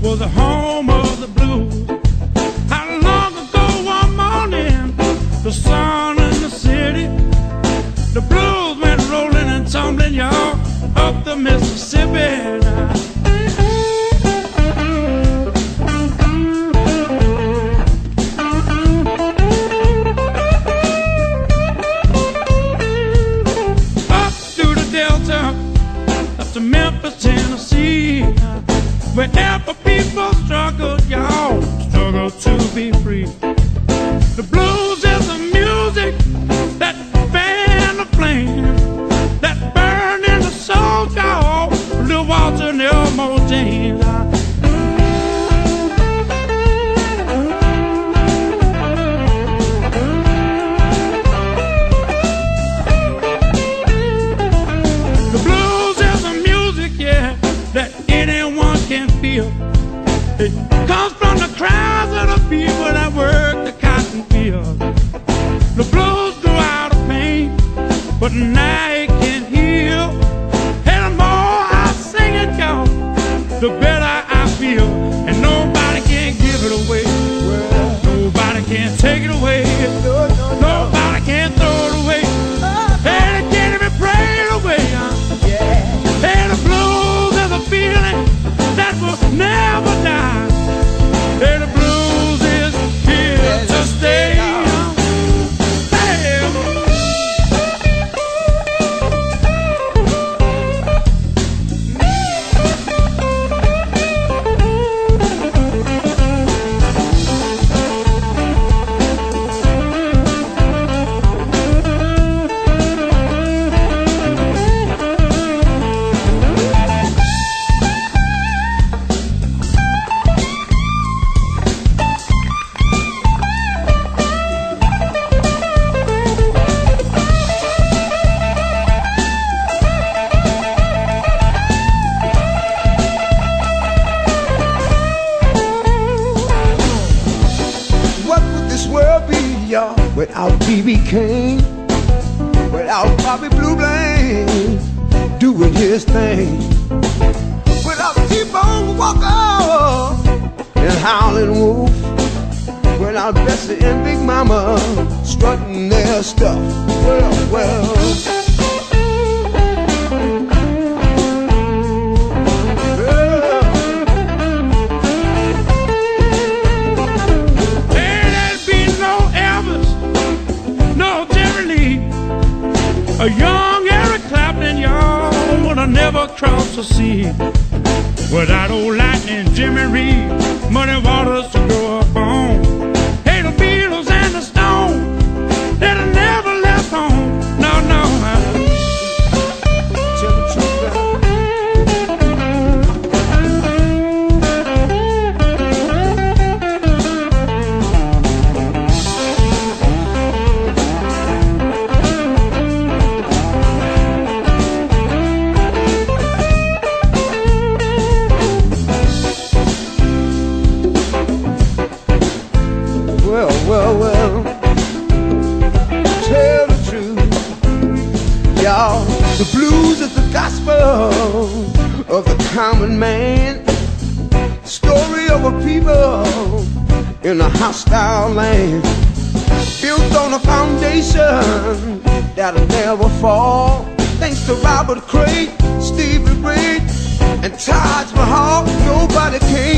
was the home of the blues. How long ago one morning, the sun in the city, the blues went rolling and tumbling, y'all, up the Mississippi. To Memphis, Tennessee, wherever people struggle, y'all, struggle to be free. The blues is the music that fan the flame, that burn in the soul, y'all, Little Walter and Elmo James. That anyone can feel. It comes from the cries of the people that work the cotton field. The blues grew out of pain, but now it can heal. And the more I sing it, y'all, the better I feel. And nobody can give it away. Nobody can take it away. Nobody can throw it away. And it can't even pray it away. And the blues is a feeling that will never die. And the blues is here to stay. Without B.B. King, without Bobby Blue Bland doing his thing, without T-Bone Walker and Howlin' Wolf, without Bessie and Big Mama strutting their stuff. Well. A young Eric Clapton, y'all, would have never crossed the sea without old Lightning, Jimmy Reed, Muddy Waters to grow up on. Hey, the Beatles and the Stones, they'd have never left home. No. Tell the truth, Well, tell the truth, y'all. The blues is the gospel of the common man, story of a people in a hostile land, built on a foundation that'll never fall. Thanks to Robert Cray, Stevie Ray, and Taj Mahal, nobody can